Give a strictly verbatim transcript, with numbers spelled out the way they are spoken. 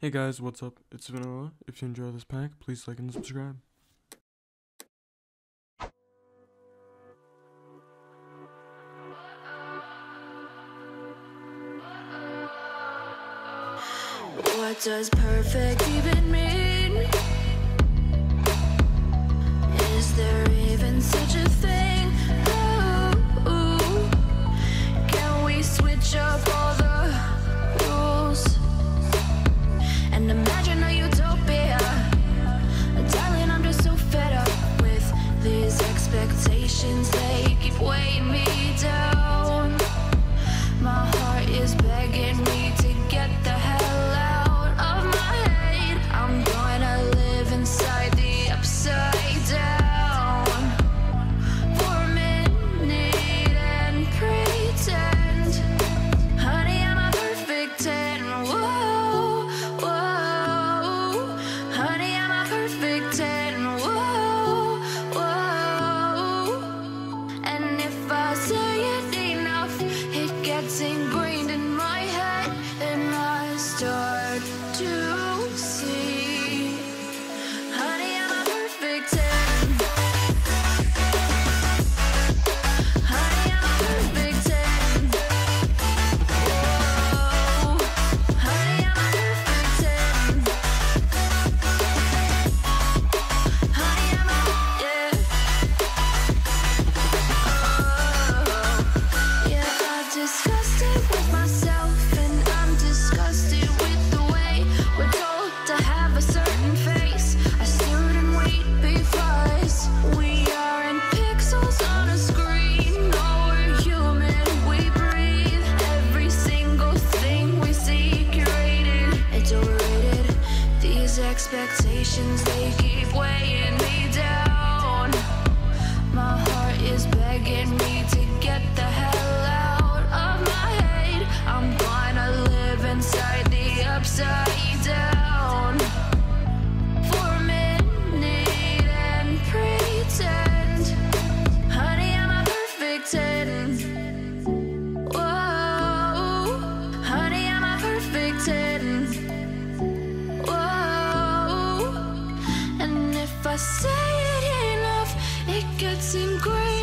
Hey guys, what's up? It's Vanilla. If you enjoy this pack, please like and subscribe. What does perfect even mean? Is there even such a thing? Ooh, can we switch up all the rules and imagine a utopia? Darling, I'm just so fed up with these expectations. They keep weighing me down. My heart is begging me to get the hell out of my head. I'm gonna live inside the upside down for a minute and pretend, honey, I'm a perfect ten. Whoa, whoa, honey, I'm a perfect ten. Whoa, whoa, and if I say it enough, it gets ingrained in my head, and I start to see, honey, I'm a perfect ten. Honey, I'm a perfect ten. Whoa, honey, I'm a perfect ten. Honey, I'm a, yeah. Oh, yeah, I've discussed it with myself, and I'm disgusted with the way we're told to have a certain face. I stood and wait because we aren't pixels on a screen. No, we're human, we breathe. Every single thing we see curated, it's overrated. These expectations, they keep weighing me down. My heart is begging me to get the hell out of my head. I'm gonna live inside the upside down for a minute and pretend, honey, I'm a perfect ten. Whoa, honey, I'm a perfect ten. Whoa, and if I say it enough, it gets ingrained